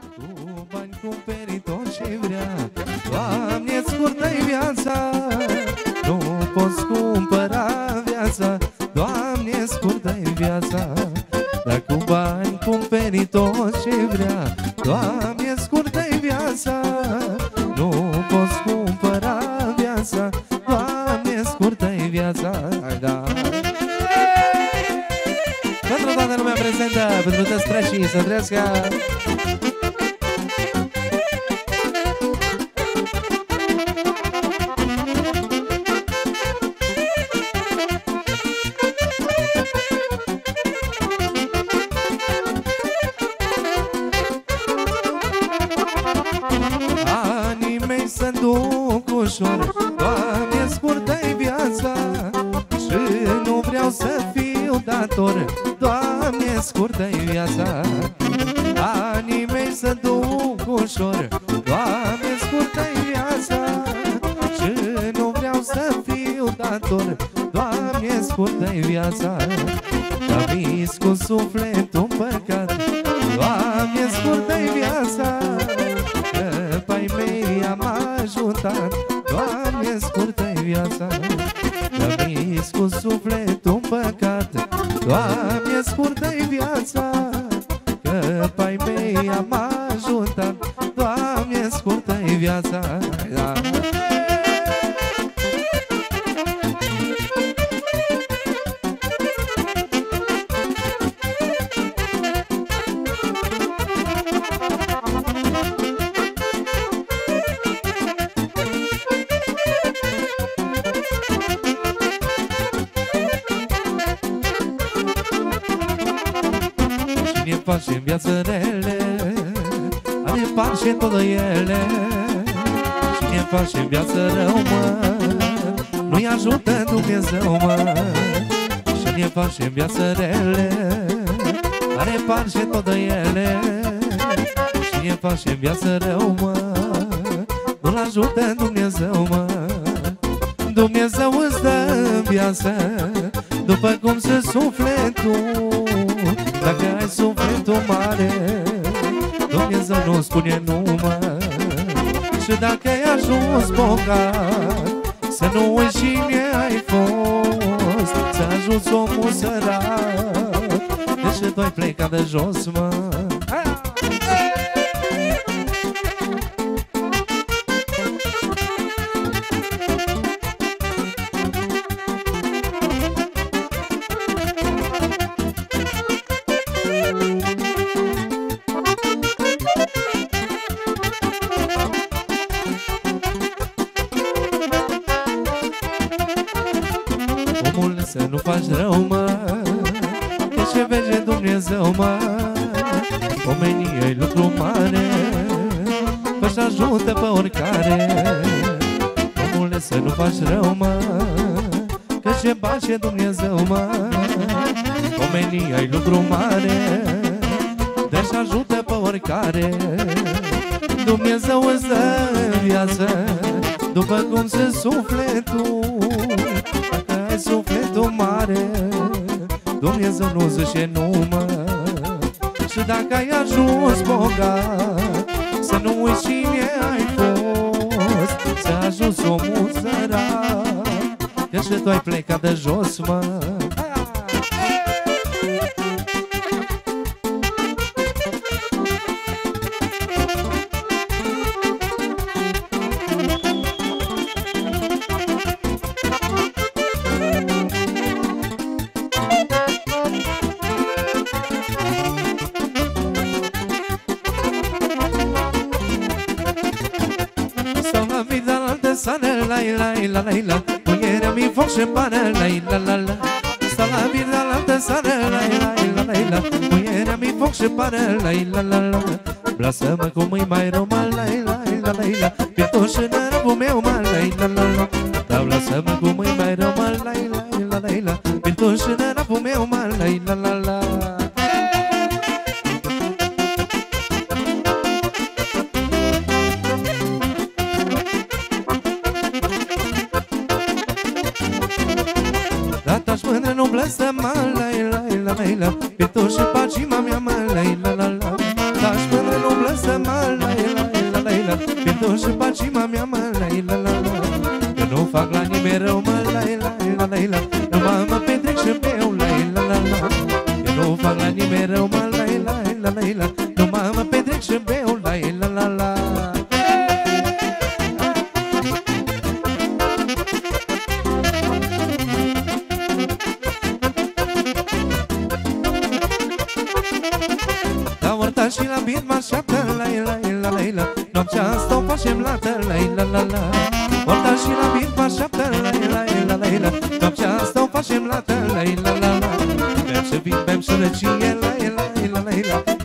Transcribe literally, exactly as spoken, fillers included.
Cu bani cumperi tot ce vrea, Doamne, scurtă-i viața, nu poți cumpăra viața, Doamne, scurtă-i viața. Dar cu bani cumperi tot ce vrea, Doamne, scurtă-i viața, nu poți cumpăra viața, Doamne, scurtă-i viața. Hai, da. Pentru toată lumea prezentă, pentru toți preșii să trăiască. Anii mei se duc ușor, Doamne, scurtă-i viața, și nu vreau să fiu dator, Doamne, scurtă-i viața. Anii mei se duc ușor, Doamne, scurtă-i viața, și nu vreau să fiu dator, Doamne, scurtă-i viața. Dar vis cu sufletul păcat, Doamne, scurtă-i viața, că pe-ai mei am ajutat, Doamne, scurtă-i viața. Dar vis cu sufletul păcat, Doamne, scurtă-i viața, că pe-ai mei am ajutat, Doamne, scurtă-i viața. Da. Cine face în viață rele, are parce tot de ele. Cine face în viață rău, mă, nu-i ajută Dumnezeu, mă. Cine face în viață rele, are parce tot de ele. Cine face în viață rău, mă, nu-l ajută Dumnezeu, mă. Dumnezeu îți dă viață după cum se sufletul. Dacă ai sufletul mare, Dumnezeu nu spune numai. Și dacă ai ajuns bogat, să nu uiți cine ai fost, să ajuți omul sărac, deși tu ai plecat de jos, mă. Omul, să nu faci rău, mă, că ce vede Dumnezeu, mă. Omenia-i lucru mare, că-și ajută pe oricare. Omule, să nu faci rău, mă, că ce face Dumnezeu, mă. Omenia-i lucru mare, de-și ajută pe oricare. Dumnezeu îți dă viață după cum se sufletul. Dacă ai sufletul mare, Dumnezeu nu zice numai. Și dacă ai ajuns bogat, să nu uiți cine ai fost, să ajuți omul sărac, că și tu ai plecat de jos, mă. La la la, muierea mi foc și pană, la la la la. Sta la vida la altă sară, la la la la la. Muierea mi foc și pană, la la la la. Lasă-mă cum îi mai rău, mă, la la la la la. Pierdut și nărăvul meu, mă, la la la la. Dar lasă-mă cum îi mai rău, mă, la la la la la. Pierdut și nărăvul meu, mă, la la la la. Nu blăstăma, la la la la la. Pe tot și pacima mea, mă, la la la la. Dar-și până nu umblă să mă la la la la la pierdut și pacima mea mă la la la la eu nu fac la nimeni rău mă la la la la la numai mă petrec și beau la la la la eu nu fac la nimeni rău mă la la la la la numai mă petrec și beau la la la la și la bit mă așteaptă, la la la la la noaptea asta o facem lată, la la la la Orta și la bit mă așteaptă, la la la la la noaptea asta o facem lată, la la la la Bem și vin, bem și răcie, la la la la